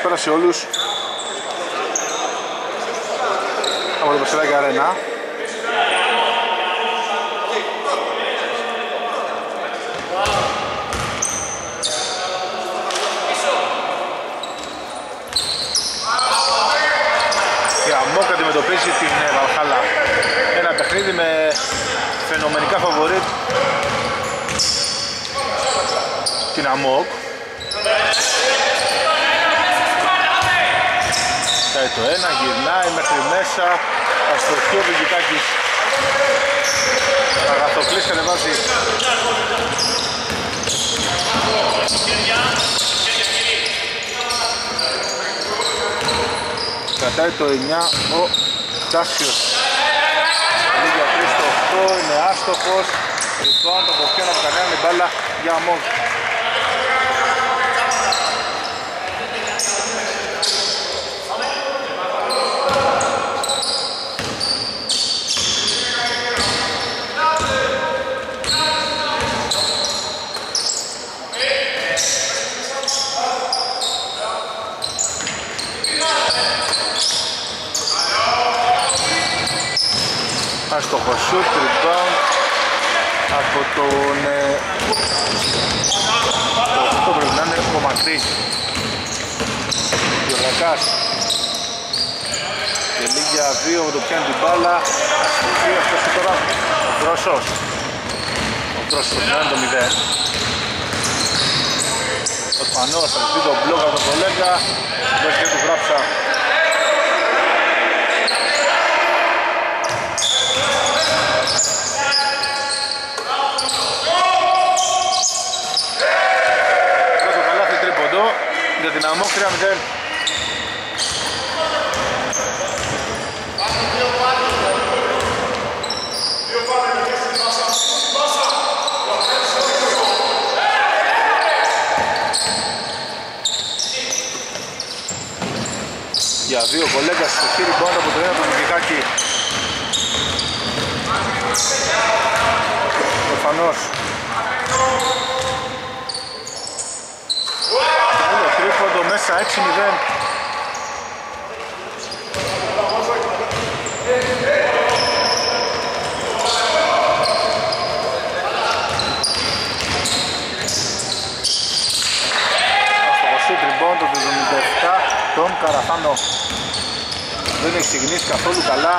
Καλησπέρα σε όλους από το Πεσσεράκι Αρένα. Η Αμόκ αντιμετωπίζει την Βαλχάλα. Ένα παιχνίδι με φαινομενικά φαβορίτ την Αμόκ. Πάει το ένα, γυρνάει μέχρι μέσα, αστοχεί ο Βηγικάκης. Αγαθοκλής κατεβάζει. Κατάει το 9 ο Τάσιος. Λίγια 3 στο 8, είναι άστοχος. Λοιπόν, το Ποφιόν από κανέναν η μπάλα για Αμόκ. Άστοχο σουτ, rebound από τον το 8 πρέπει να είναι ο Μακρύς Γιωργακάς και λίγια 2 με το πιάνει την μπάλα. Αστοχή αυτός και τώρα ο Τρόσος είναι το 0. Ο Σπανός θα πει το μπλοκ από τον κολέγα, δώσει και του γράψα. Για την Αμόκ 3-0. Για 2 κολέγας στο χείρι μπόντ από το ένα του Βηγικάκη. Προφανώς τρίποντο μέσα 6-0. Στο τριμπόντο του 77 τον Καραθάνο. Δεν έχει ξεκινήσει καθόλου καλά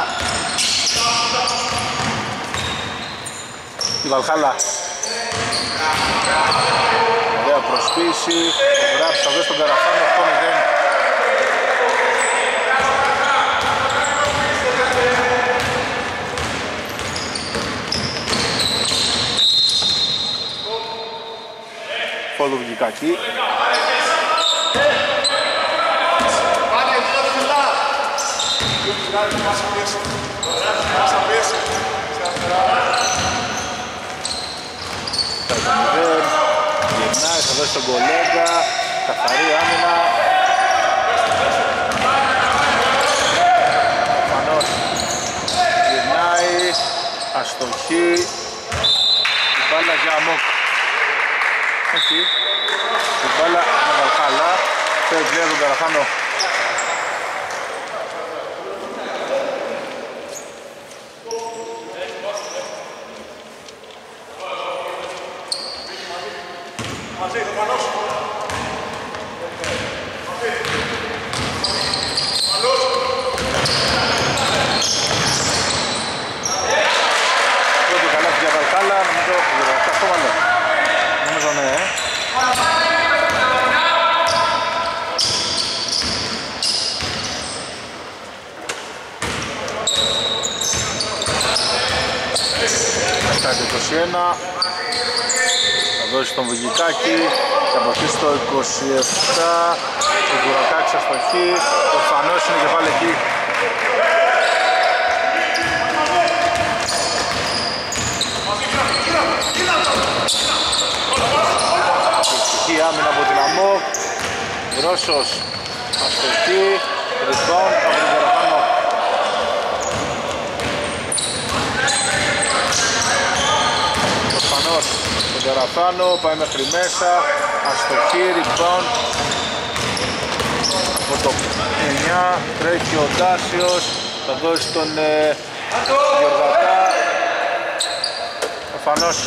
η Βαλχάλα. Ωραία προσποίηση, ο Γράψης θα δώσει τον Καραθάνο 8-0. Φόλου Βηγικάκη. Γυρνάει, θα δώσει τον κολέγα, καθαρή άμυνα. Προφανώς γυρνάει, αστοχή. Η μπάλα για Αμόκ. Όχι, η μπάλα για Βαλχάλα. Φέρει πλέον τον Καραθάνο. Πρώτο καλάθι για Βαλχάλα, νομίζω ναι. Μετά το 21 θα δώσει τον Βηγικάκη και από εκεί στο 27 ο Γιωργακάκης αστοχή, ο Φανός είναι και πάλι εκεί. Ευτυχή άμυνα από την Αμόκ. Ρώσος αστοχή, rebound από τον Καραθάνο. Ο Φανός τον Καραθάνο πάει μέχρι μέσα, αστοχή, rebound. από το 9 τρέχει ο Ντάσιος, θα δώσει τον Γεωργακά, προφανώς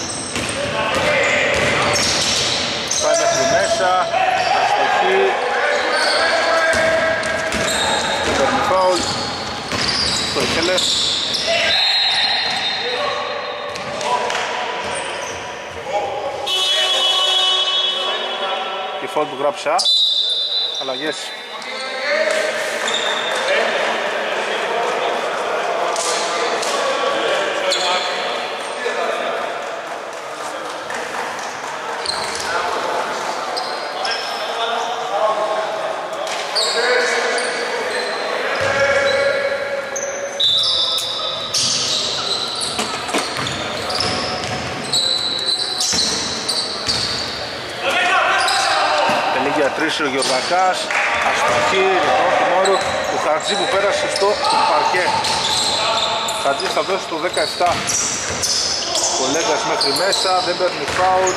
πάει μέχρι μέσα, αστοχή, και παίρνει φάουλ, το ήθελε. Και φάουλ που γράψα, αλλαγές. Ο Γεωργακάς, αστοχή λοιπόν του Μόρου του Χατζή που πέρασε στο παρκέ. Χατζής θα δώσει το 17. Κολέγας μέχρι μέσα, δεν παίρνει φάουλ.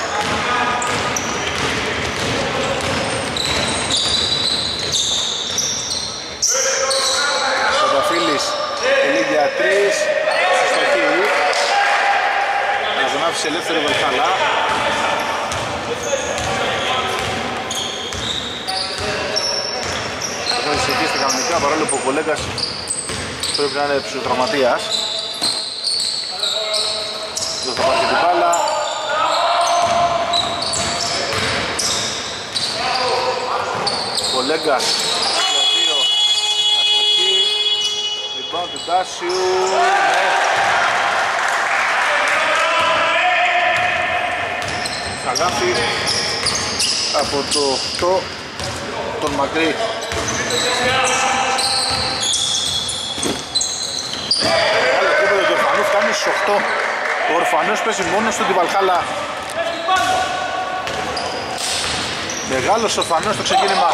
Σανταφίλης τελεί για 3, αστοχή. Να τον άφησε ελεύθερη Βελχάλα. Εκεί κανονικά, παρόλο που ο κολέγας πρέπει να είναι ψυχοτραυματίας. Εδώ θα πάρει και την μπάλα. Κολέγας για 2, αστοχή. Rebound του Τάσιου, ναι. Καλάθι από το 8 τον Μακρύ. Άλλο τρίποδο του Ορφανού φτάνει στους 8. Ο Ορφανός παίζει μόνος του τη Βαλχάλα. Μεγάλος Ορφανός στο ξεκίνημα.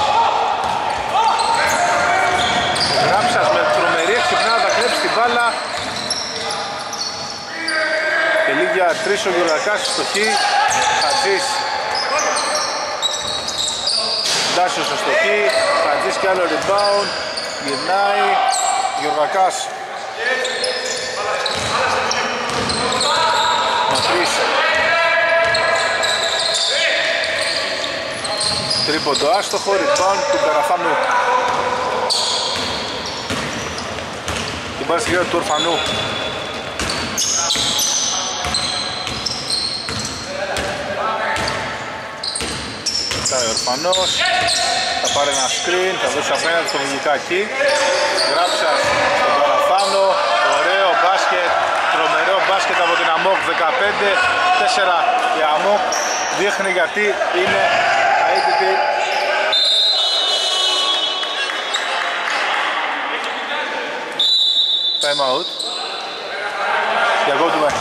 Ο Γράψας με τρομερή εξυπνάδα θα κλέψει την μπάλα. Τελεί για 3 ο Γεωργακάς στο χ. Χατζής. Ντάσιος στο στοχή, Χατζής και άλλο rebound, γυρνάει, Γεωργακάς. Μακρύς. Τρίποντο άστοχο, rebound του Καραθάνου. Την πάρει στη γύρω του Ορφανού. Ο Ορφανός θα πάρει ένα screen, θα δώσει απέναντι στο Βηγικάκι. Γράψας στον Καραθάνο, ωραίο μπάσκετ, τρομερό μπάσκετ από την ΑΜΟΚ. 15-4 η ΑΜΟΚ, δείχνει γιατί είναι αίτητη. Time out. Διακόπτουμε.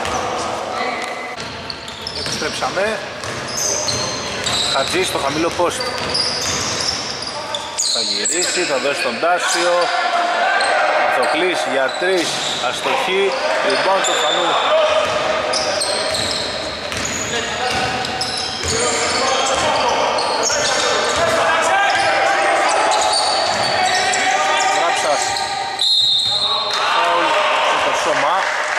Επιστρέψαμε. Χατζής στο χαμηλό post. Θα γυρίσει, θα δώσει τον Τάσιο. Αθοκλής για 3, αστοχή, rebound του Φανού. Γράψας. Φάουλ στο σώμα.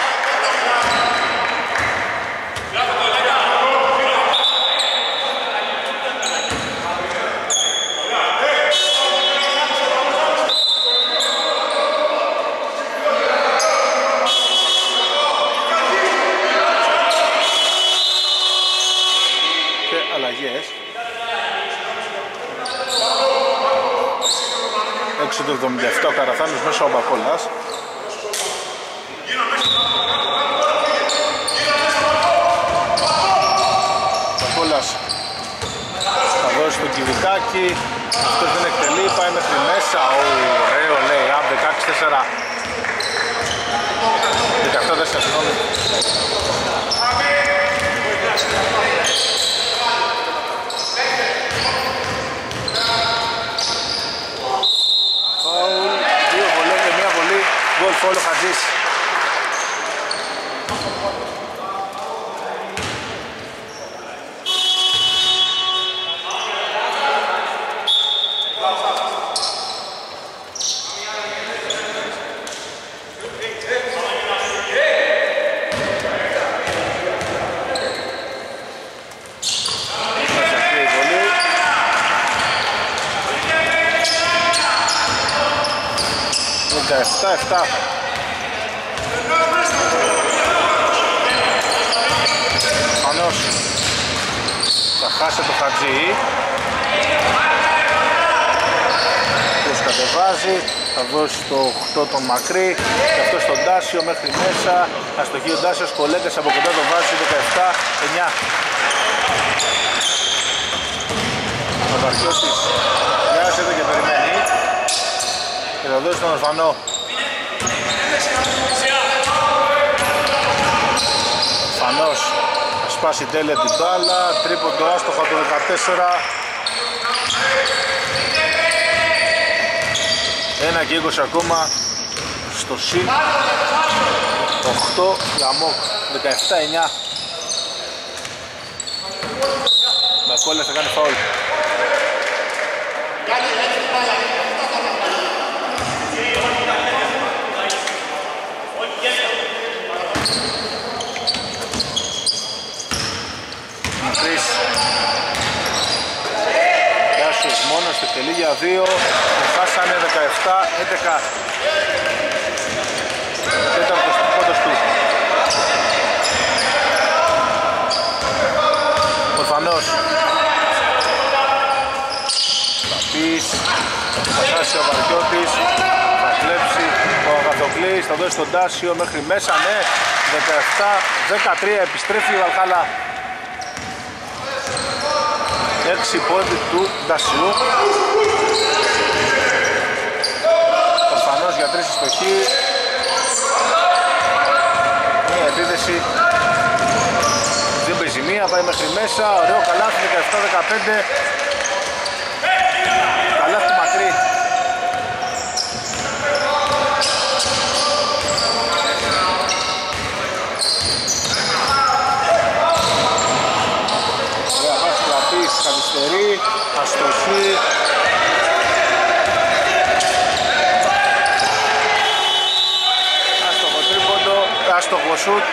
Έξω το 77 ο Καραθάνος μέσα ο Μπακόλας. Μπακόλας θα δώσει τον Κιβικάκη. Αυτός δεν εκτελεί, πάει μέχρι μέσα. Ωραίο λέει, 16-4. 17-4 συγγνώμη. Γκολ φόλο Χατζής. 17-7. Φανός θα χάσει το Χατζή. Ποιος κατεβάζει, θα δώσει το 8 τον Μακρύ και αυτό στον Τάσιο μέχρι μέσα. Αστοχή ο Τάσιος, Κολέγκας από κοντά το βάζει 17-9. Ο Βαρκιώτης βιάζεται και περιμένει και θα δώσει τον Ορφανό. Ορφανός θα σπάσει τέλεια την μπάλα, τρίποντο άστοχα το 14. 1 και 20 ακόμα στο συν 8 για Αμόκ, 17-9. Μπακόλας θα κάνει φάουλ. Μακρύς Γιάσος μόνος, εκτελεί για 2. Χάσανε 17-11. Τέταρτος πόντος του. Ορφανός Παπής, θα χάσει ο Βαρκιώτης, θα κλέψει ο Αγαθοκλής, θα δώσει τον Τάσιο μέχρι μέσα, ναι, 17-13, επιστρέφει η Βαλχάλα. 6 πόντι του Τάσιου. Ορφανός για 3 στοχή. Μια επίδεση. Δεν παίζει μία, πάει μέχρι μέσα, ωραίο καλάθι, 17-15. Καλάθι Μακρύ. Ωραία πάση Πλατής, καθυστερεί, αστοχή. Άστοχο τρίποντο, άστοχο σουτ.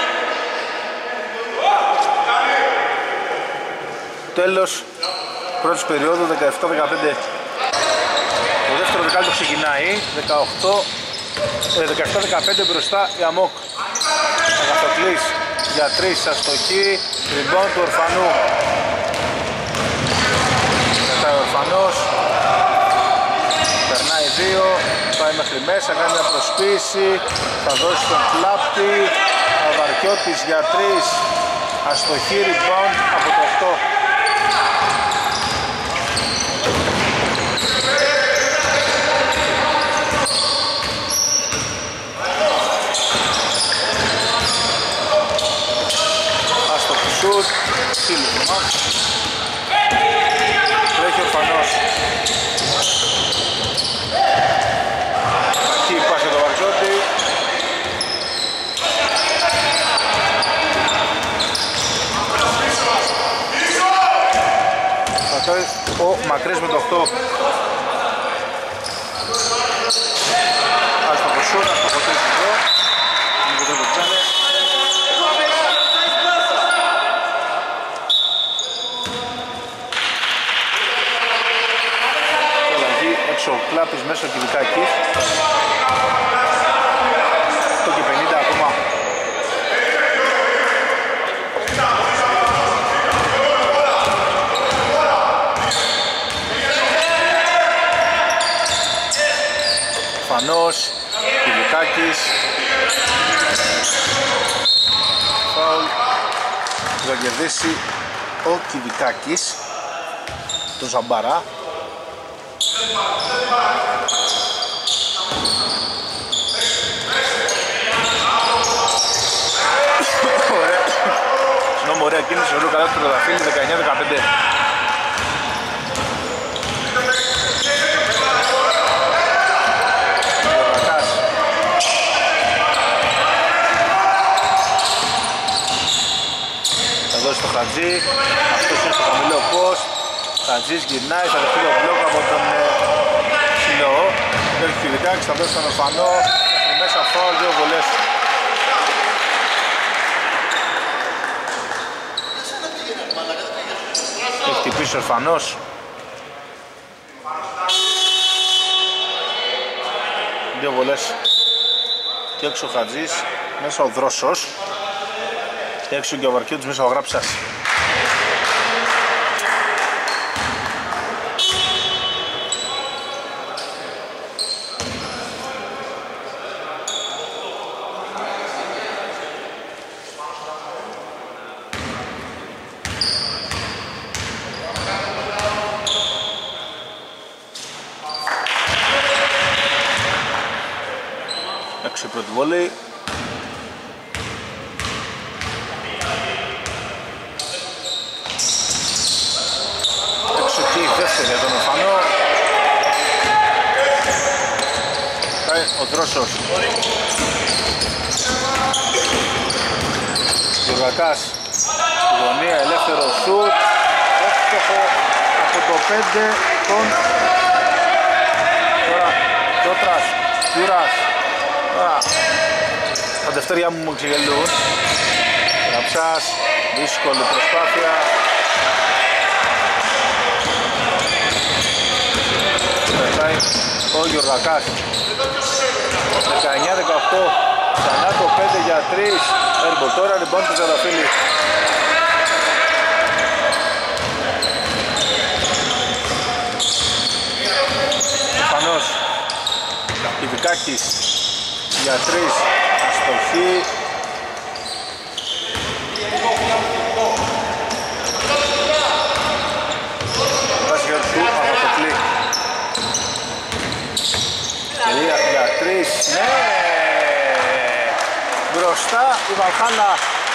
Τέλος πρώτης περίοδου, 17-15. Το δεύτερο δεκάλεπτο ξεκινάει, 17-15 μπροστά η Αμόκ. Αγαθοκλής για 3, αστοχή, rebound του Ορφανού. Μετά ο Ορφανός, περνάει 2, πάει μέχρι μέσα, κάνει μια προσποίηση, θα δώσει τον Κλάπτη. Ο Βαρκιώτης για 3, αστοχή, rebound από το 8. Σουτ, φίλος του Μαξ. Τρέχει ο Ορφανός. Κακή πάση το Βαρκιώτη. Θα τρώει ο Μακρύς με το 8. Άστοχο σουτ, άστοχο τρίτο εδώ. Λίγο δεν το πιάνε. Ο Κλάπης μέσα ο Κιβικάκης. 8 και 50 ακόμα. Φανός, Κιβικάκης. Φάουλ. Θα κερδίσει ο Κιβικάκης, το Ζαμπαρά. Συγγνώμη, ωραία κίνηση, ωραίο καλά του Τροδαφίλη, 19-15. Θα δώσει το Χατζή, αυτός είναι στο χαμηλό post. Χατζής γυρνάει, θα δεχτεί το μπλοκ από τον Σιλό. Έχει Κιβικάκης, θα δώσει τον Ορφανό, μέχρι μέσα φάουλ, 2 βολές. Έχει χτυπήσει ο Ορφανός. δύο βολές και έξω ο Χατζής, μέσα ο Δρόσος και έξω και ο Βαρκιώτης, μέσα ο Γράψας. Έξω η πρώτη βόλη. Έξω και η δεύτερη για τον Ορφανό. Πάει ο Δρόσος. Γιουργακάς στη γωνία, ελεύθερο σουτ. Εύστοχο από το 5 τον τώρα Τζότρας, Γιουράς. Τα δευτέρια μου ξεγελούν. Γραψάς, δύσκολη προσπάθεια. Περνάει ο Γιουργακάς. 19-18. Ξανά το 5 για 3. Έρμπολ τώρα, λοιπόν του Ζαραφίλη. Πανός. Κιβικάκης για 3. Αστοχή. Βάσχερ του Αγωτοκλή. Κυρία για 3. Ναι! Μπροστά η Βαλχάλα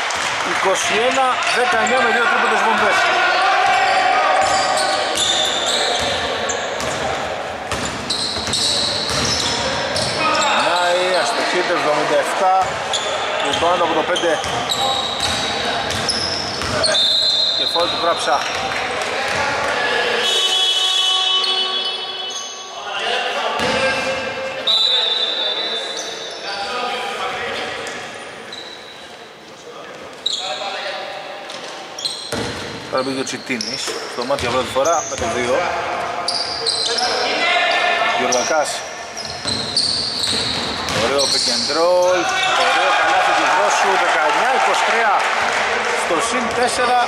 21-19 με 2 τρίποντες βόμβες. Νάι, αστοχείται 77. Πάνω από το 5 και φόλ του Γράψα. Τώρα πήγε ο Τσιτίνης στο μάτι για πρώτη φορά με το 2. Γιουργακάς. Ωραίο pick and roll. Ωραίο καλάθι του Δρόσου. 19-23 στο συν 4.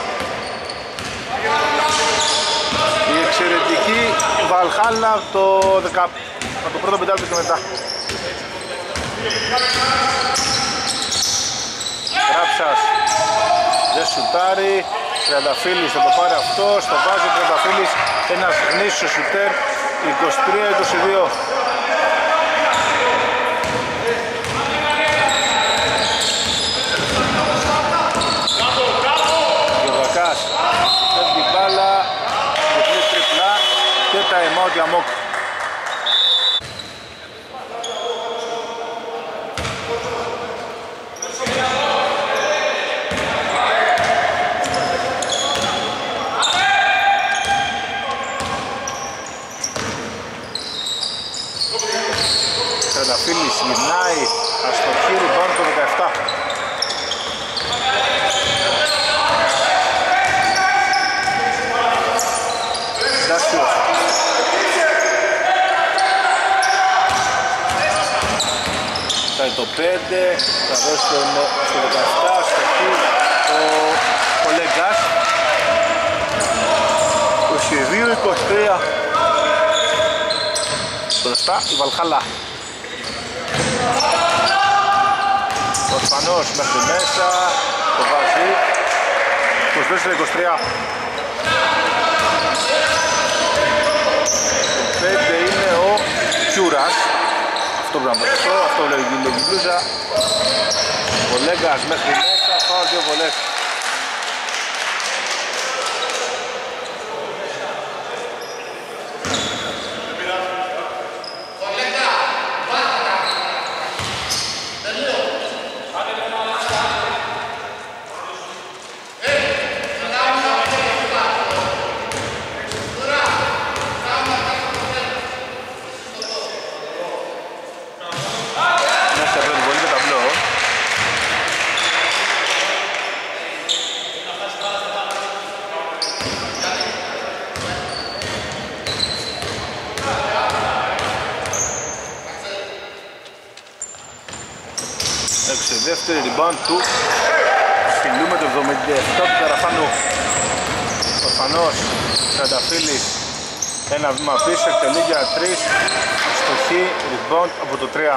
Η εξαιρετική Βαλχάλα από το πρώτο πεντάλεπτο και μετά. Γράψας δεν σουτάρει. Τριανταφύλλης θα το πάρει αυτό. Στο βάζει ο Τριανταφύλλης, ένας γνήσιος σουτέρ. 23-22. Γιουργακάς φεύγει μπάλα, διπλή τριπλά και τα time out για Μόκ. Τριανταφύλλης γυρνάει, αστοχή, rebound το 17. Δάσιος. Πάει το 5, θα δώσει στο 17, αστοχή ο Λέγκας. 22-23. Μπροστά η Βαλχάλα. Ο Σπανός μέχρι μέσα, το βάζει 24-23. Το 5 είναι ο Κιούρας. Αυτό πρέπει να πω, αυτό λέγει η μπλούζα. Ο Λέγκας μέχρι μέσα, πάω 2 βολές. δεύτερη rebound του Φιλού με το 77 του Καραφάνου. Ορφανός, Τρανταφύλης, ένα βήμα πίσω, εκτελεί για 3, αστοχή, rebound από το 3.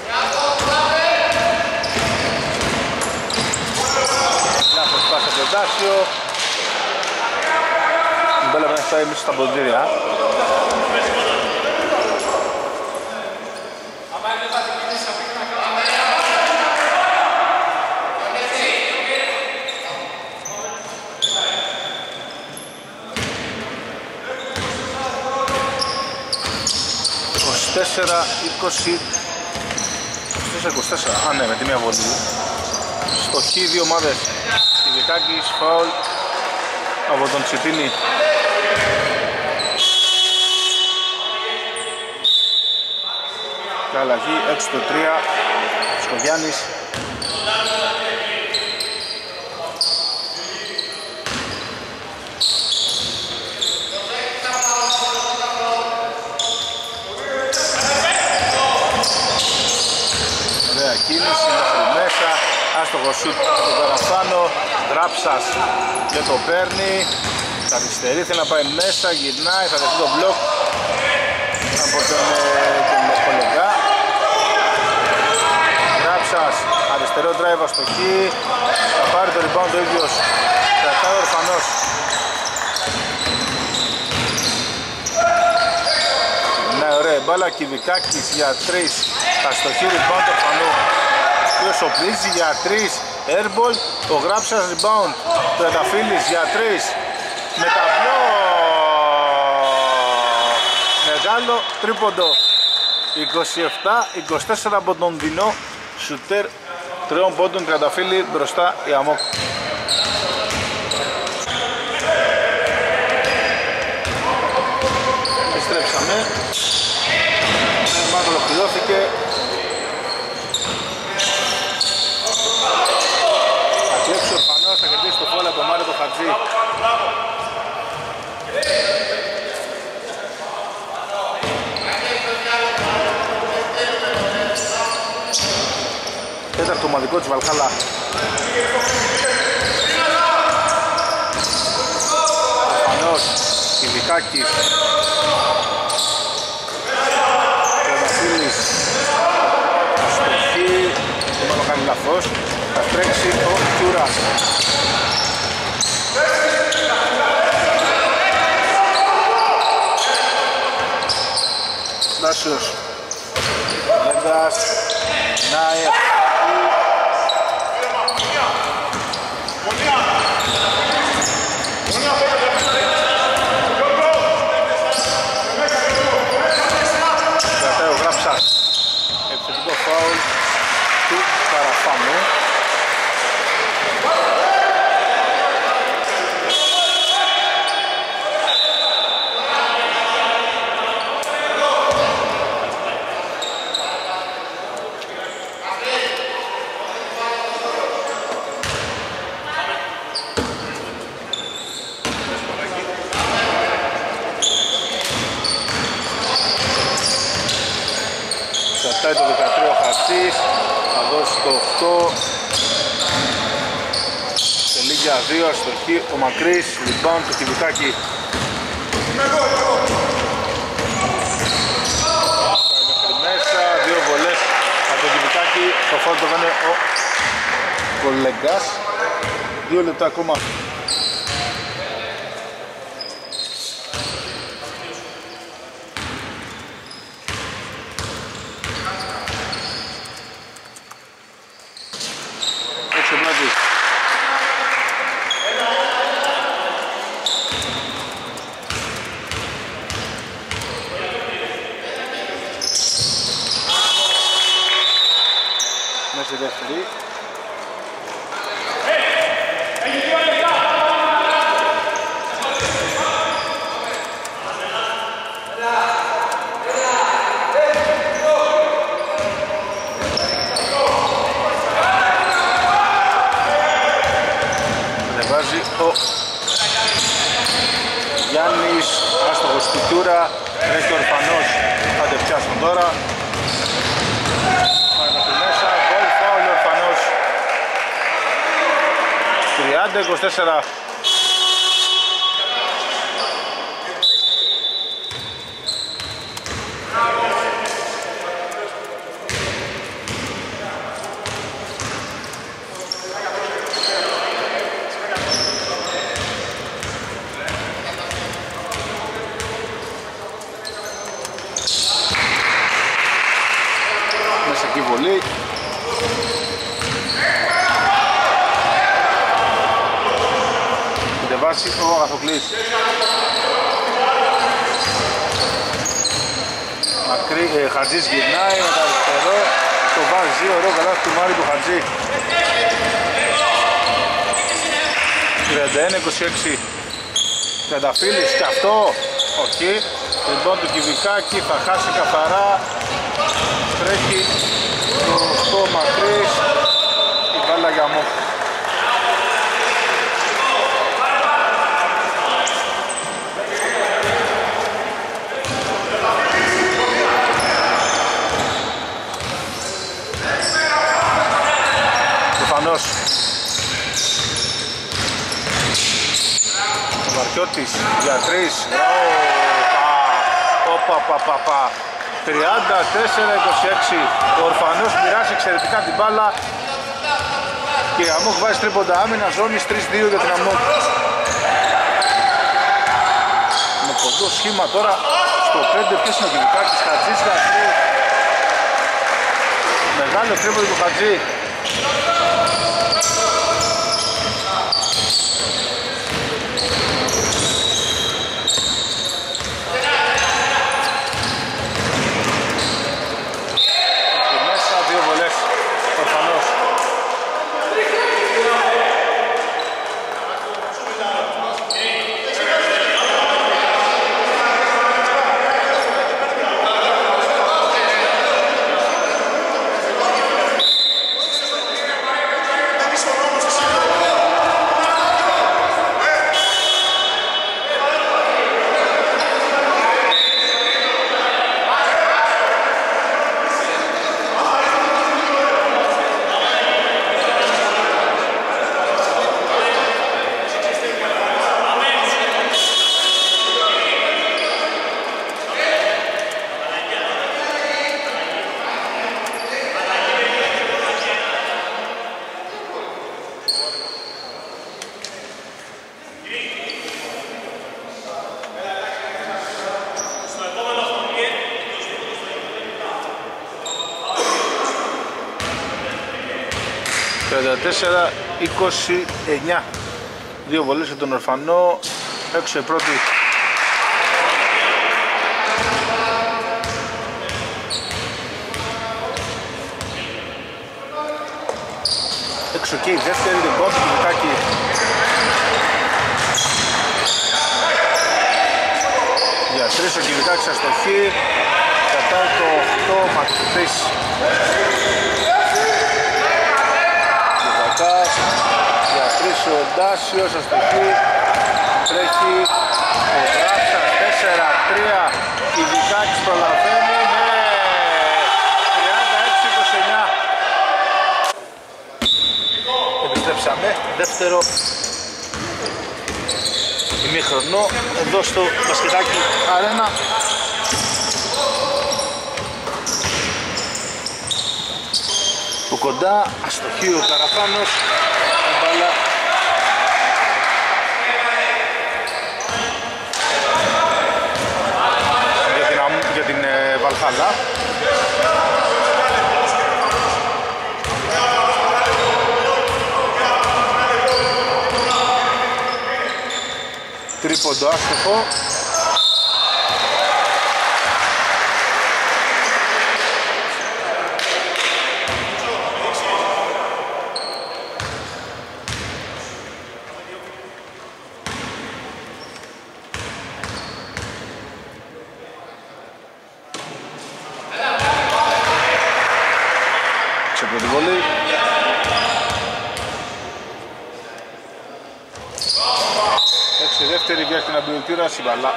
Λάθος πάσα από τον Τάσιο. Η μπάλα πρέπει να φτάσει μέσα στα ποντήρια. Τέσσερα, 24, α ναι, με τη μία βολή. Στο χ δύο ομάδες. Κιβικάκης, φάουλ από τον Τσιτίνη. Και αλλαγή, 6 το 3, Σκογιάννης. Κίνηση μέχρι μέσα, άστοχο σουτ από τον Καραφάνο, Γράψας δεν το παίρνει, καθυστερεί, θέλει να πάει μέσα, γυρνάει, θα δεχτεί το μπλοκ από τον κολεγά. Γράψας, αριστερό drive αστοχή, θα πάρει το rebound ο ίδιος, κρατάει ο Ορφανός. Ναι, ωραία μπάλα, Κιβικάκης για 3, αστοχή rebound του Ορφανού. Ο Σοπλίζη για 3, airball, ο Γράψας rebound, το Ενταφύλης για 3, με ταμπλό, μεγάλο τρίποντο, 27-24 από τον Δινό, σουτέρ 3 πόντων, Τριανταφύλη μπροστά η ΑΜΟΚ. Επιστρέψαμε, η μάτια ολοκληρώθηκε. Ο Ορφανός θα κερδίσει το φόλ από τον Μάριο το Χατζή. Τέταρτο ομαδικό της Βαλχάλα. Ορφανός, Κιβικάκης, Τρανταφύλης, αστοχή, δεν θα το κάνει λαθός. Θα τρέξει ο Κιούρας. Νάσιος Μέγκας, Νάεφ, κρατάει ο Γράψας. Επιθετικό φάουλ του Καραφάνου. Κρατάει το 13 ο Χατζής, θα δώσει το 8, τελεί για 2, αστοχή ο Μακρύς, rebound του Κιβικάκη. Πάει μέχρι μέσα, 2 βολές από τον Κιβικάκη, το φάουλ το κάνει ο κολέγκας, 2 λεπτά ακόμα. Μέσα δεύτερη. Ανεβάζει ο Γιάννης, άστοχος Κουτούρα, τρέχει ο Ορφανός, θα τε πιάσουν τώρα. Πάει μέχρι μέσα, γκολ, φάουλ ο Ορφανός. 30-24. Μέσα εκεί βολή. Βάσει ο Αγαθοκλής. Χατζής γυρνάει με τα αριστερό, το βάζει, ωραίο καλάθι του Μάρη του Χατζή. 31-26. Τρενταφύλλης και αυτό, όχι. Λοιπόν του Κιβικάκη θα χάσει καθαρά. Τρέχει στο μακρύς, η μπάλα για μου. Ο Βαρκιώτης για 3. Οπα. 34-26. Ο Ορφανός μοιράζει εξαιρετικά την μπάλα και η Αμόκ βάζει τρίποντα άμυνα ζώνης 3-2 για την Αμόκ. Με κοντό σχήμα τώρα στο 5 ποιος είναι ο Κιβικάκης, Χατζής για 3. Μεγάλο τρίποντο του Χατζή. Τέσσερα 29. Δύο βολές για τον Ορφανό. Έξω η πρώτη. Έξω και η δεύτερη. Λοιπόν, το Κιβικάκη. Για 3 ο Κιβικάκης αστοχή. Κατά το 8 Μαξιτής. Για 3 ο Ντάσιος αστοχή. Τρέχει ο Γράψας 4-3. Κιβικάκης προλαβαίνει με 36-29. Επιστρέψαμε δεύτερο ημίχρονο εδώ στο μπασκετάκι Αρένα. Από κοντά αστοχή ο Καραφάνος. Μπάλα για την Βαλχάλα. Τρίποντο άστοχο. Πρώτη βολή. Έξω δεύτερη για την αμπιωτήρα Συμπαλά.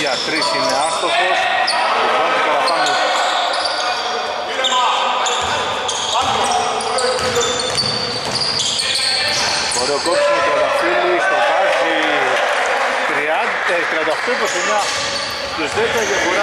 για 3 είναι άστοχος. Rebound του Καραφάνου. Ωραίο κόψιμο του Τριανταφύλλου, στο βάζει 38-29 στους 10 και μπουρά.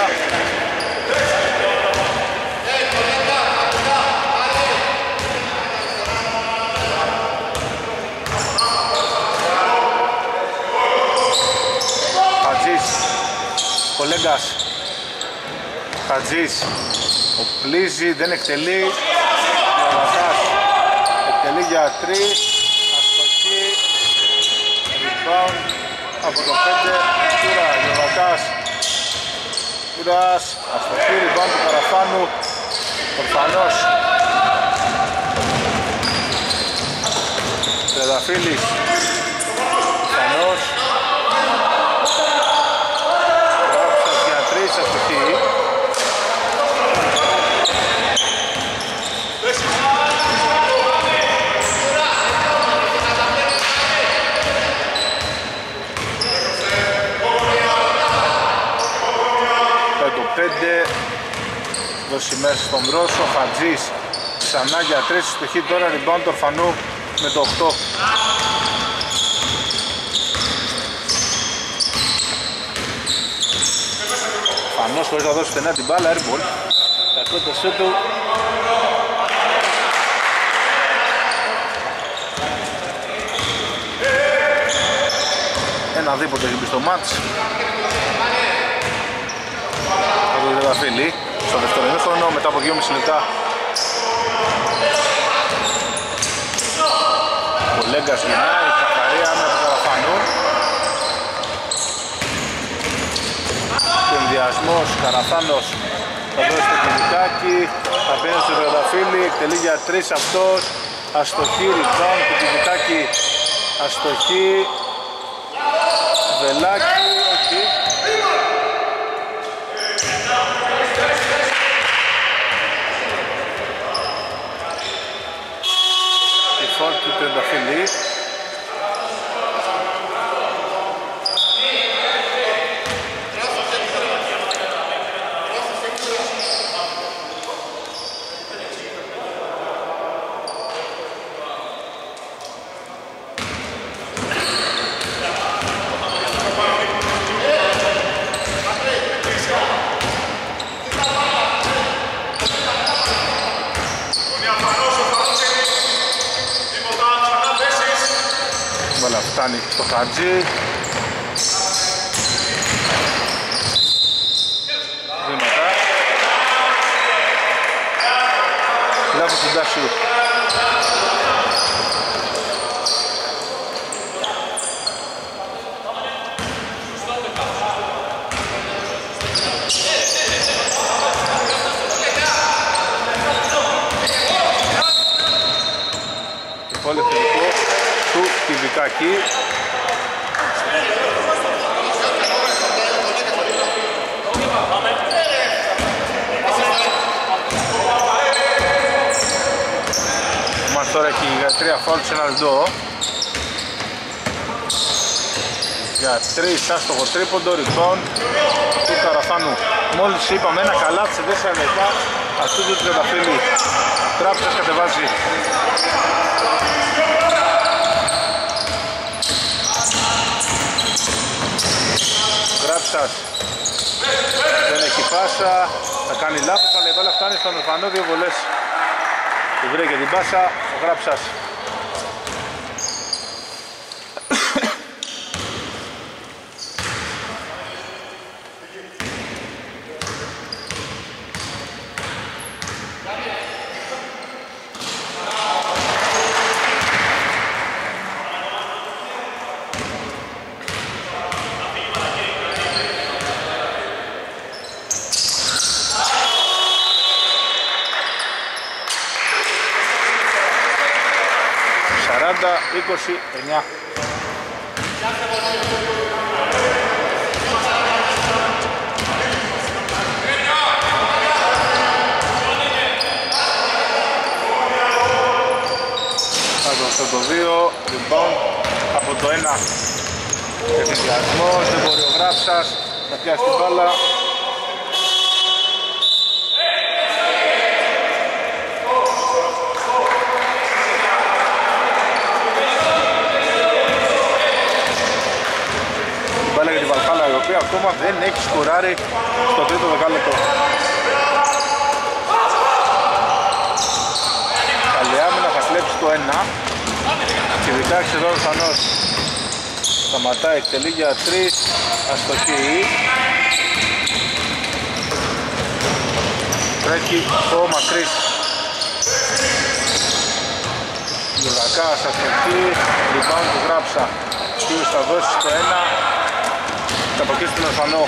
Χατζής, Κολέγκας, Χατζής, οπλίζει, δεν εκτελεί, Γεωργακάς, εκτελεί για 3, αστοχή, rebound από το 5, Κούρα, Γεωργακάς, Κούρας, αστοχή, rebound του Καραφάνου, Ορφανός, Τριανταφύλλης, Ορφανός, Γράψας για 3, αστοχή. Δώσει μέσα στον Μπρόσο, Χατζής ξανά για 3 στοχή, τώρα rebound του Ορφανού με το 8. Ορφανός χωρίς να δώσει στενά την μπάλα, airball. Κακό το σούτ του. Ένα δίποτε έχει μπει στο μάτς. Από τον Τριανταφύλλη. Στο δεύτερο ημίχρονο μετά από 2,5 λεπτά. Ο Λέγκας γυρνάει, καθαρή άμυνα του Καραφάνου. Και ενδιασμός, Καραφάνος θα δώσει το Κιβικάκι, θα μπαίνει στο Τριανταφύλλη, εκτελεί για 3 αυτός, αστοχή, rebound του Κιβικάκι, αστοχή, Βελάκι, όχι. Φόρ του Τριανταφύλλη. Φτάνει στο Χατζή. Βήματα. Λάθος του Ντάσιου. Πολύ φιλικό του Κιβικάκη. Μας τώρα έχει για 3 φάουλ σε ένα λεπτό. Για 3 άστοχο τρίποντο, rebound του Καραφάνου. Μόλις είπαμε ένα καλάθι σε 4 λεπτά αυτού του Τριανταφύλλη. Τράψας κατεβάζει. Γράψας δεν έχει πάσα, θα κάνει λάθος, αλλά η μπάλα φτάνει στον Ορφανό, 2 βολές του βρήκε την πάσα, ο Γράψας. Σαράντα, 29. Στο 2, rebound από το 1. Εφηδιασμός, δεν μπορεί ο Γράψας, να πιάσει την μπάλα. Την μπάλα για την Βαλχάλα, η οποία ακόμα δεν έχει σκοράρει στο τρίτο δεκάλεπτο. Καλή άμυνα, θα κλέψει το 1. Και διτάξει εδώ ο Θανός. Σταματάει, εκτελεί για 3, αστοχή. Τρέχει ο Μακρύς. Γιωργακάς, αστοχή, rebound του Γράψα. Κύριος θα δώσει το 1, θα αποκύσει τον Ορφανό.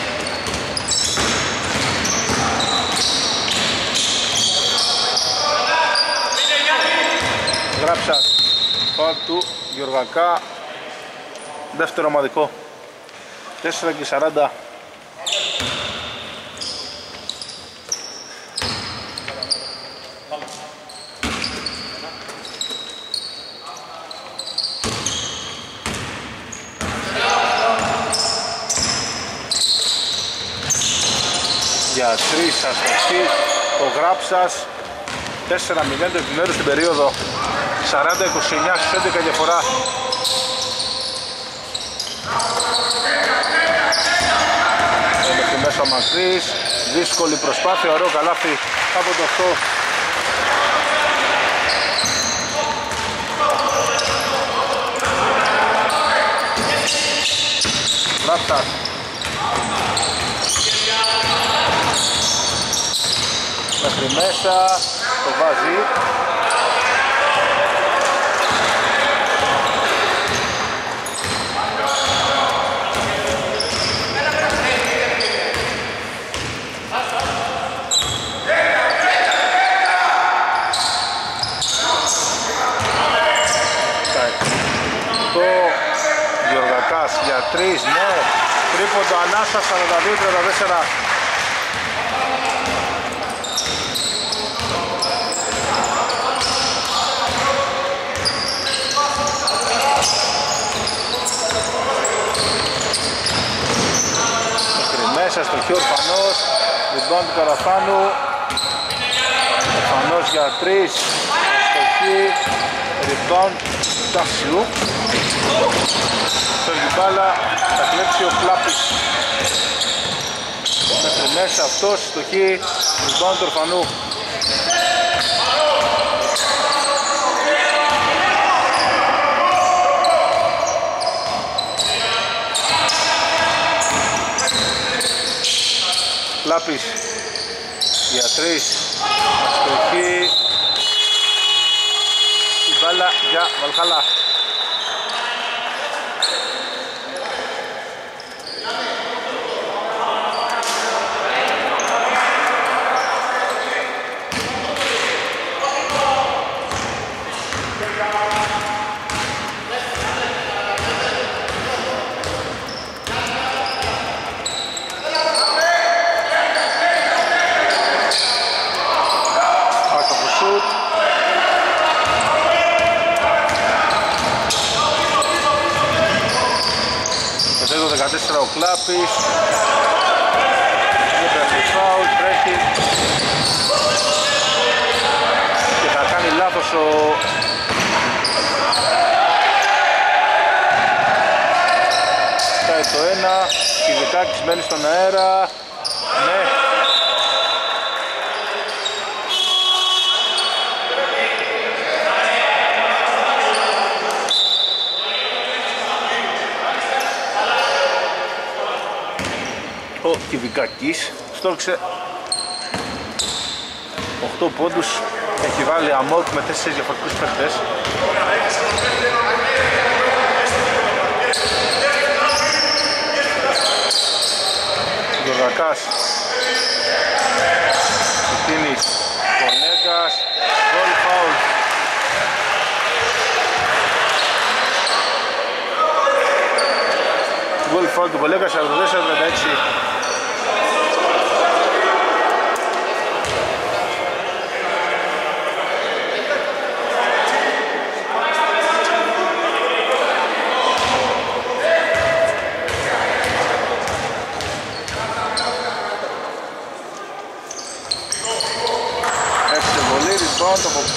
Γράψα, φάουλ του Γιωργακά. Δεύτερο ομαδικό, 4 και 40. Για 3 αστοχή, ο Γράψας. 4-0 το επιμέρους στην περίοδο. 40-29 στους 11 διαφορά. Μέχρι μέσα ο Μακρύς, δύσκολη προσπάθεια, ωραίο καλάθι από το 8. Γράψας. Μέχρι μέσα, το βάζει. Γιωργακάς για 3, ναι, τρίποντο ανάσα, 42-34. Μέσα στο χιό Ορφανός, rebound του Καραφάνου. Ορφανός για 3, αστοχή, rebound του Τάσιου. Φεύγει μπάλα, θα κλέψει ο Κλάπης. Μέχρι μέσα αυτός, αστοχή, rebound του Ορφανού. Κλάπης για 3, αστοχή, η μπάλα για Βαλχάλα. Ο Κλάπης δεν παίρνει φάουλ, τρέχει και θα κάνει λάθος ο πάει το 1, Κιβιτάκης μένει στον αέρα, ναι. Ο Κιβικάκης στόξε 8 πόντους, έχει βάλει αμόκ με 4 διαφορετικούς παίχτες. Γιωργακάς, Σιτίνης, Κολέγκας, γκολ φάουλ. Γκολ φάουλ του Κολέγκας, 44-36.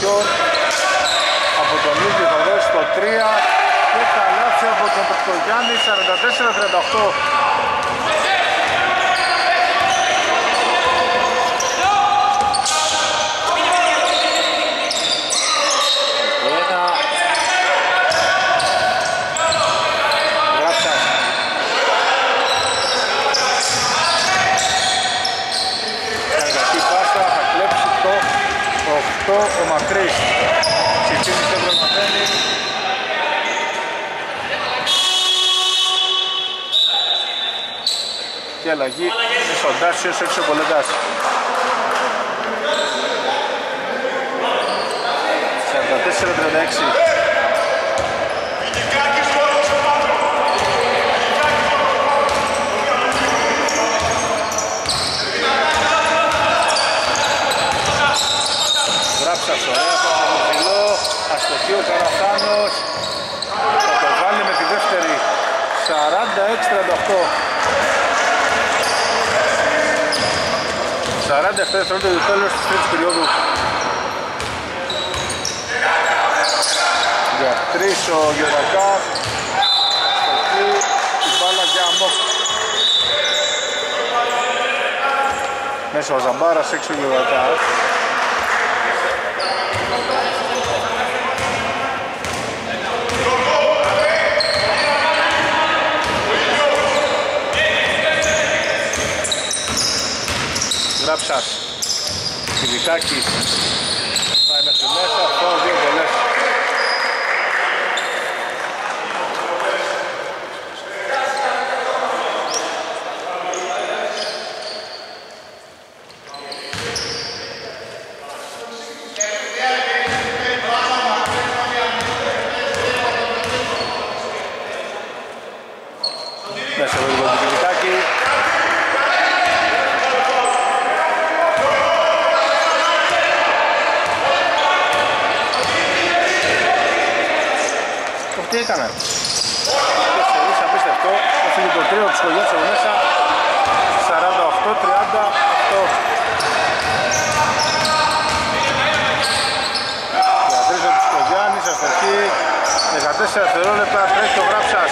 σκορ από τον ίδιο θα δώσει το 3 και καλάθι από τον Πρωτογιάννη 44-38. Ο Μακρύς συστήνει και προλαβαίνει. Και αλλαγή στον Τάσιος έξω από Λεντάς. 44-36. Αστοχή ο Καραθάνος, θα το βάλει με τη δεύτερη 46-38. 47 δευτερόλεπτα το τέλος της τρίτης περίοδου. Για 3 ο Γεωργακάς, αστοχή, την μπάλα για Αμόκ. Μέσα ο Ζαμπάρας, έξω ο Γεωργακάς. Γράψας, Κιλικάκης, πάει μέχρι μέσα, αυτό 2 βολές. Μέσα από τον Κιλικάκη. Τι έκανε. Τεσσερις, απίστευτο. Έφυγε το 3 της Κογιάς από μέσα. 48-38. Για 3 της Κογιάννης, αστοχή. 14 δευτερόλεπτα, τρέχει ο Γράψας.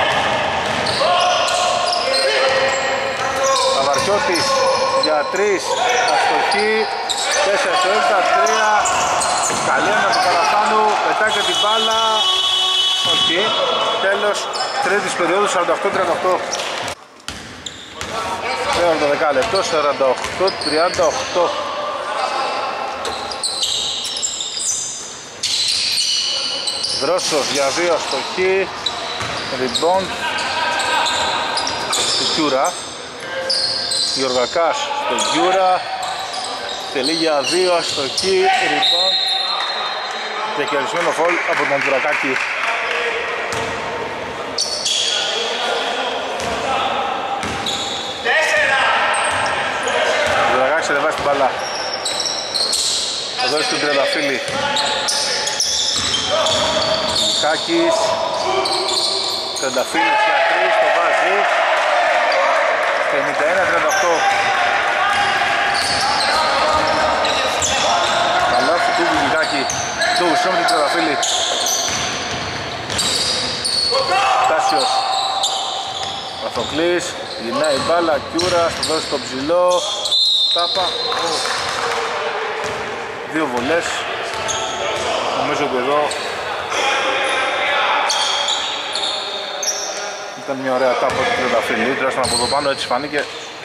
Αβαρκιώτης για 3, αστοχή. 4 δευτερόλεπτα, 3. Καλή ένα του Καραθάνου, πετάει και την μπάλα. Όχι, τέλος τρίτης περίοδου 48-38. Πέραν το 10 λεπτό, 48-38. Δρόσος για 2 αστοχή. Rebound του Κιούρα. Γεωργακάς στο Κιούρα. Τελεί για 2 αστοχή. Rebound και κερδισμένο φολ από τον Τζουρακάκη. Τζουρακάκης δεν βάζει την μπάλα. Θα δώσει τον Τρενταφύλλη. Κάκης. Τρενταφύλλης για 3, το βάζει. 51-38. Καλάθι του Βουλγάκη. Το ουσιό με την Τρενταφύλλη. Τάσιος. Παθοκλής. Γυρνάει η μπάλα. Κιούρα. Θα δώσει το ψηλό. Τάπα. 2 βολές. Νομίζω ότι εδώ ήταν μια ωραία τάπα του Τρενταφύλλη. Τουλάχιστον από εδώ πάνω έτσι φάνηκε.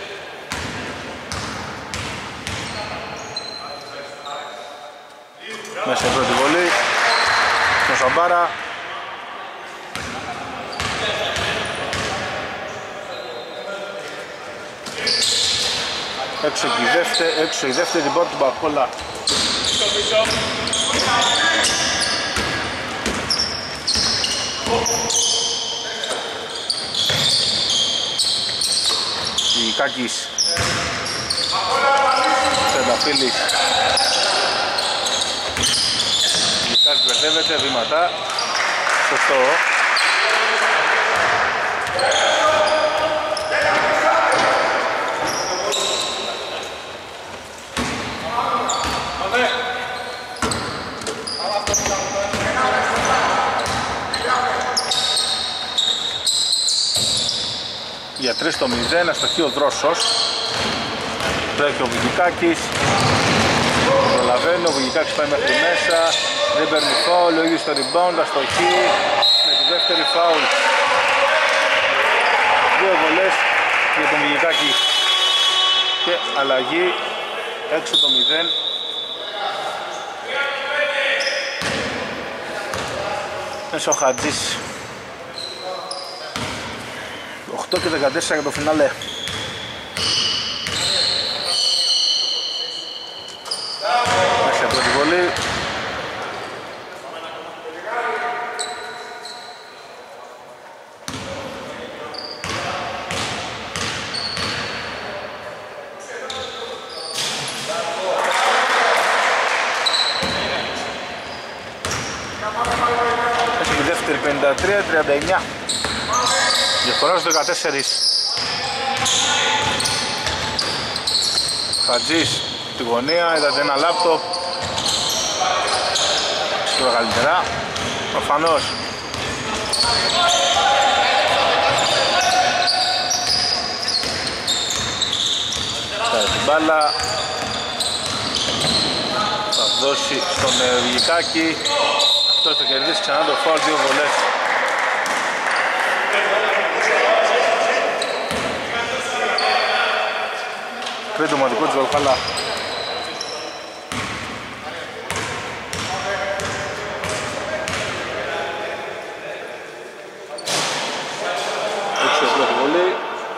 Μέσα η πρώτη βολή. Στον Σαμπάρα. Έξω η δεύτερη μπόρ του Μπακόλα. Κάκης. Τρενταφύλλης. Κάκης μπερδεύεται, βήματα. Σωστό. για 3-0, αστοχεί ο Δρόσος. Τρέχει ο Βουγικάκης. Προλαβαίνει, ο Βουγικάκης πάει μέχρι μέσα. Δεν παίρνει φάουλ, ο ίδιος στο rebound, αστοχεί με τη δεύτερη φάουλ. Δύο βολές για τον Βουγικάκη και αλλαγή, 6-0. Μέσα ο Χατζής. 8-14 για το φινάλε. Μέσα πρώτη βολή. Έχει τη δεύτερη 53-39. Διαφορά στους 14. Χατζής στη γωνία, είδατε ένα λάπτοπ. Σίγουρα καλύτερα. Προφανώς. Φτάει την μπάλα. Θα δώσει στον Βουγικάκη. Αυτός θα κερδίσει ξανά το φάουλ, δύο βολές. Κρίνει το μοναδικό της Βαλχάλα. Έτσι πρώτη βολή.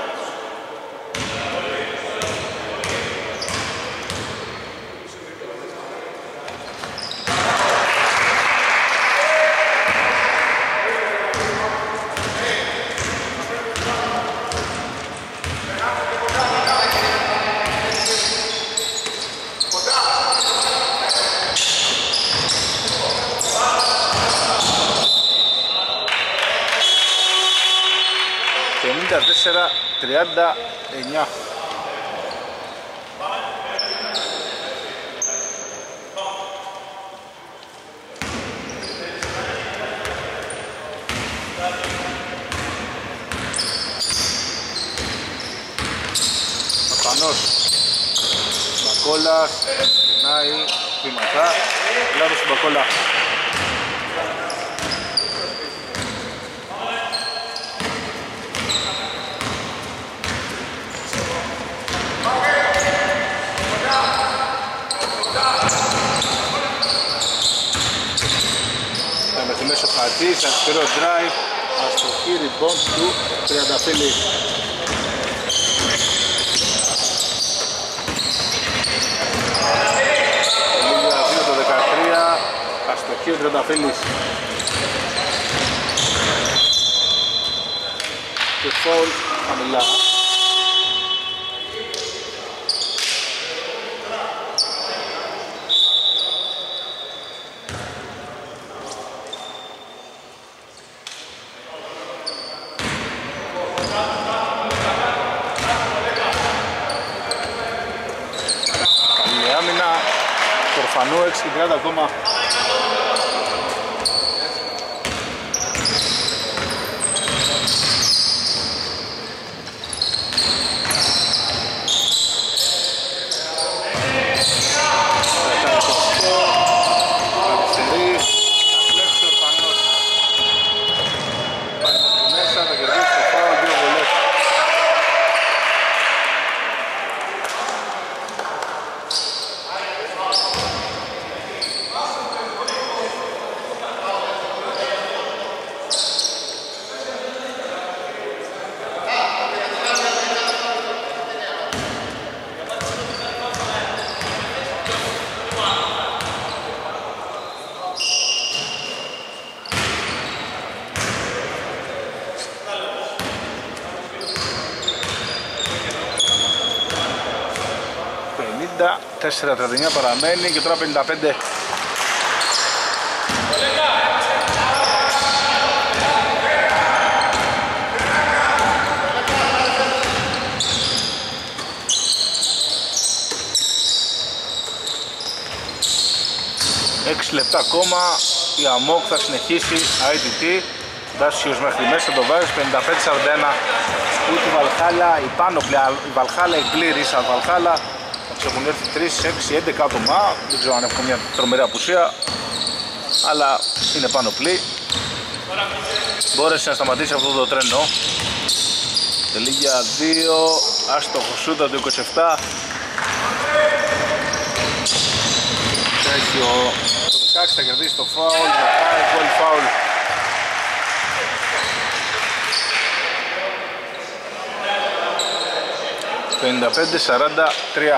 Τέσσερα, 39. Αφανώς Μπακόλας, γυρνάει, βήματα, λάθος του Μπακόλα. Με τη μέσο Χατζής, αριστερό drive, αστοχή, rebound του Τριανταφύλλη. Λίγα 2 το 13, αστοχή ο Τριανταφύλλης. Και φάουλ χαμηλά. Φανού 6-30 ακόμα. ...50, 4-39 παραμένει και τώρα 55. Έξι λεπτά ακόμα, η ΑΜΟΚ θα συνεχίσει IDT Ντάσιος μέχρι μέσα το βάζει, 55-41 ούτε η Βαλχάλα, η πάνω πλέον, η Βαλχάλα, η πλήρης Βαλχάλα. Έχουν έρθει 3, 6, 11 άτομα, δεν ξέρω αν έχουν μια τρομερή απουσία, αλλά είναι πάνω πλή. Μπόρεσε να σταματήσει αυτό το τρένο. Τελίγια 2, άστοχο σούτα το 27. Τρέχει το 16, θα κερδίσει το φάουλ, μετά γκολ φάουλ. Το 55-43.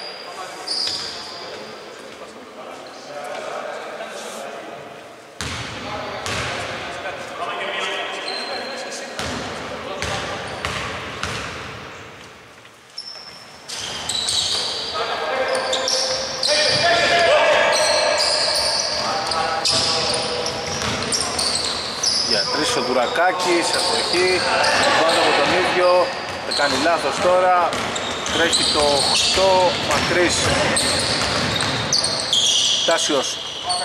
Ο Δουρακάκης, αστοχή, πάνω από τον ίδιο, δεν κάνει λάθος τώρα, τρέχει το 8, μακρύς, Τάσιος,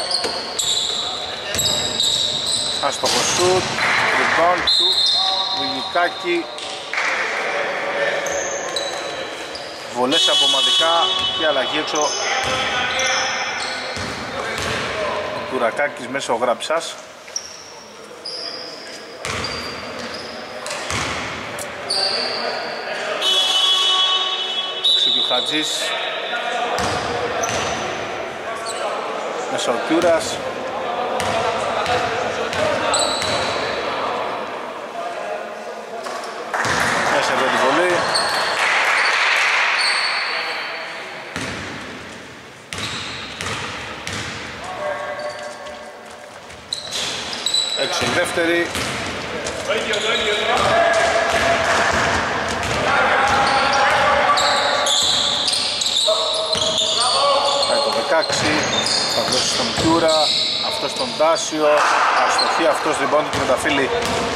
άστοχο σουτ, rebound του Βουγικάκη, βολές απομαδικά και αλλαγή έξω, ο Δουρακάκης μέσα ο Γράψας. Χατζής, μέσα ο Κιούρας, μέσα εδώ τη βολή, έξω η δεύτερη. Θα δώσει στον Κιούρα, αυτός τον Τάσιο, αστοχή, αυτός rebound του Μεταφύλλη.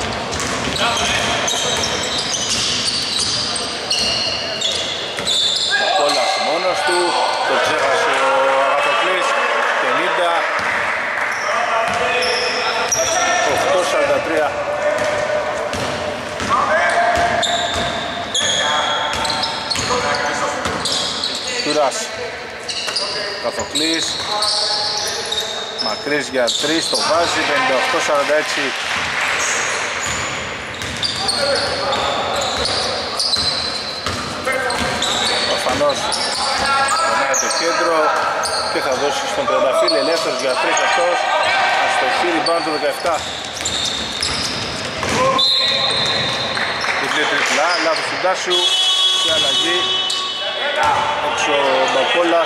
Ο Κόλλας μόνος του, το ξέχασε ο Αγαθοκλής, 50, 8-43. Κιούρας. Καθοκλής, μακρύς για 3, το βάζει, 58-46. Προφανώς περνάει το κέντρο και θα δώσει στον Τρενταφύλλη, ελεύθερος για 3 αυτός, αστοχή, rebound του 17. Διπλή τριπλά, λάθος του Ντάσιου και αλλαγή. Έξω ο Μπακόλας.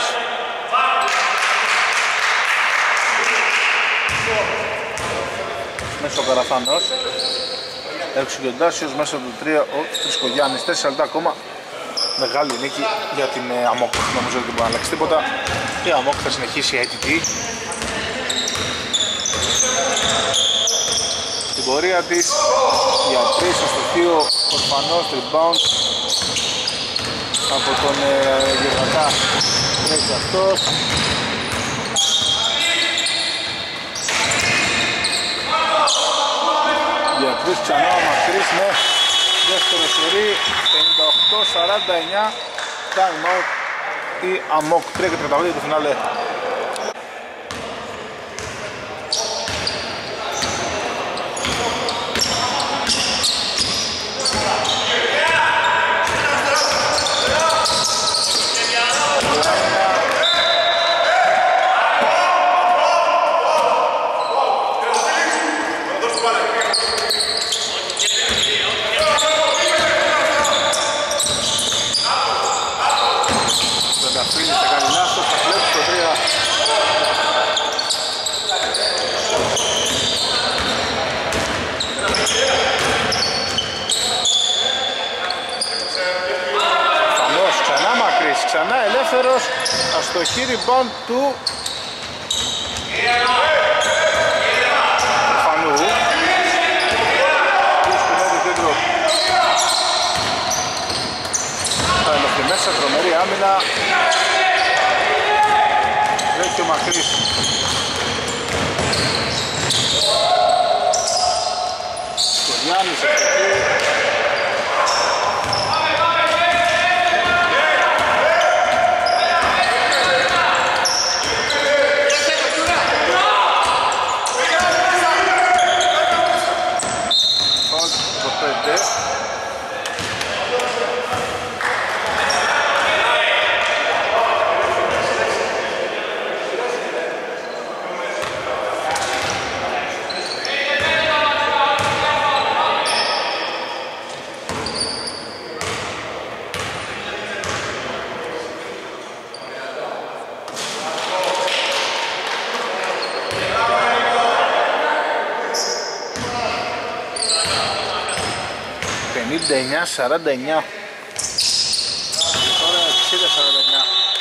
Μέσα ο Καραθάνος. Έξω και ο Ντάσιος, μέσα του 3 ο Τρισκογιάννης. 4 λεπτά ακόμα. Μεγάλη νίκη για την ΑΜΟΚ. Νομίζω ότι δεν μπορεί να αλλάξει τίποτα. Η ΑΜΟΚ θα συνεχίσει έτοιτη στην πορεία της. Για 3 στο στοιχείο, ορφανός, rebound από τον Γεωργακά, τρέχει αυτός. Για 3 ξανά ο Μακρύς με δεύτερο σερί, 58-49, time out η ΑΜΟΚ, 3 και 35 το φινάλε. Ξανά ελεύθερος, αστοχή, rebound του Φανού. Θα ενοχλεί μέσα, τρομερή άμυνα. Βρέχει ο Μακρύς. Καραφάνης εκεί. Το 5. ...59-49. Τώρα 60-49.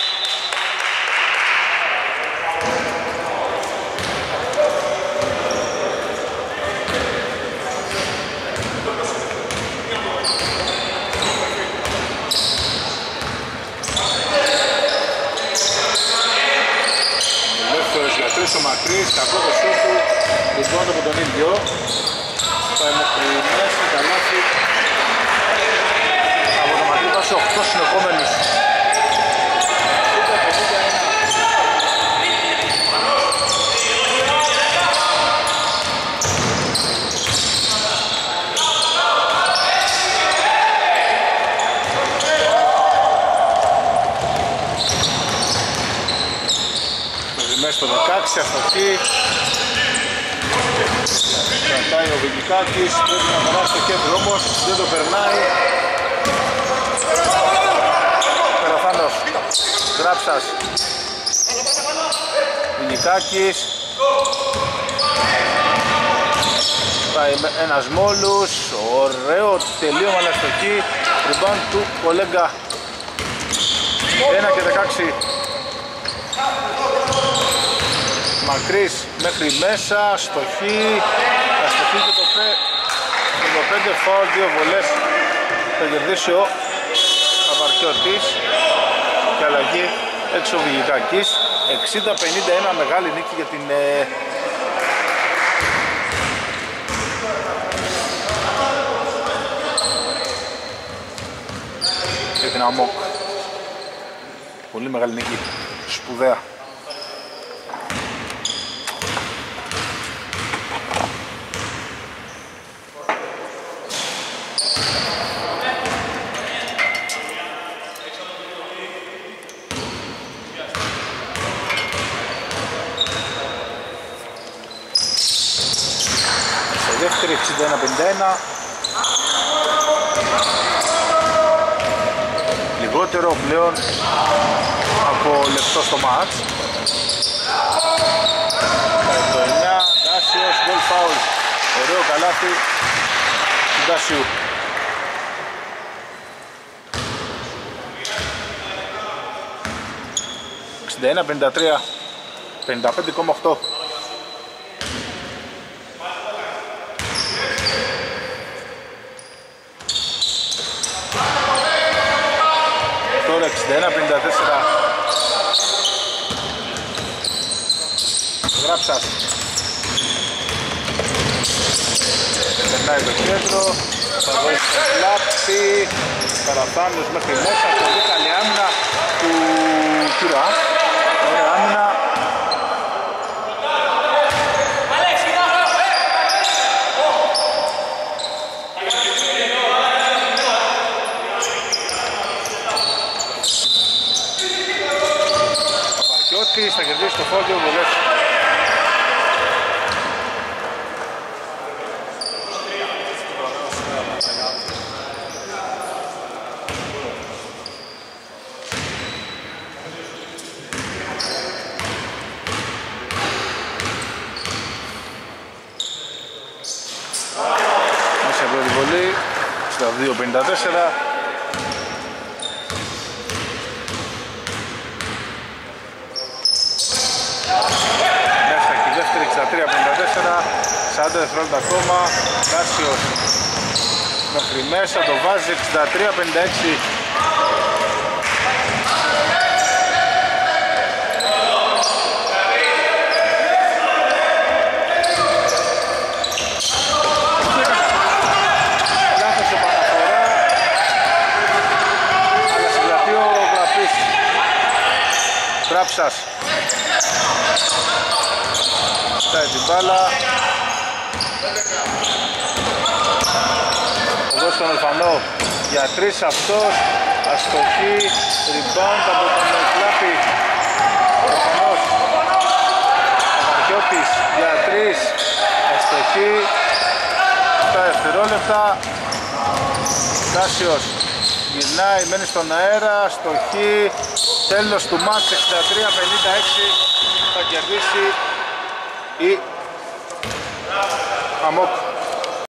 Ελεύθερος για τρεις ο Μακρύς, κακό το σούτ του, ριμπάουντ από τον ίδιο. Πάει μέχρι μέσα, καλάθι. Από το Μακρύ βάζει 8 συνεχόμενους. Μέχρι μέσα στο 16, αστοχή. Κρατάει ο Βηγικάκης, πρέπει να περάσει το κέντρο όμως, δεν το περνάει. Καραφάνος, Γράψας, Βηγικάκης. Πάει ένας Μόλους, ωραίο τελείωμα λαστοχή. Rebound του Κολέγκα. 1 και 16. Μακρύς μέχρι μέσα, αστοχή, αστοχή και το 5 φάουλ, 2 βολές θα κερδίσει ο Αβαρκιώτης και αλλαγή έξω ο Βηγικάκης. 60-51, μεγάλη νίκη για την ΑΜΟΚ. Πολύ μεγάλη νίκη, σπουδαία. Δεύτερη 61-51. Λιγότερο πλέον από λεπτό στο μάτς. Το 9, Ντάσιος, γκολ φάουλ. Ωραίο καλάθι του Ντάσιου. ...61-53, 55,8. Τώρα 61-54. Γράψας. Περνάει το κέντρο, θα δώσει το πλάτη. Καραφάνος μέχρι μέσα, πολύ καλή άμυνα του Κυρά. Ωραία άμυνα. Θα κερδίσει το φόντιο βολές. Μέσα από τη βολή στα 2.54. Δεύτερη 63-54, 40 δευτερόλεπτα ακόμα. Κάσιος μέχρι μέσα, το βάζει 63-56. Κάψας. Φτάει την μπάλα. Εδώ στον Ελφανό για 3 αυτός. Αστοχή. Rebound από τον Κλάπη. Ελφανός. Μαρκιώτης για 3. Αστοχή. 7 δευτερόλεπτα. Κάσιος γυρνάει, μένει στον αέρα, αστοχή. Τέλος του μάτς, 63-56. Θα κερδίσει η Αμόκ.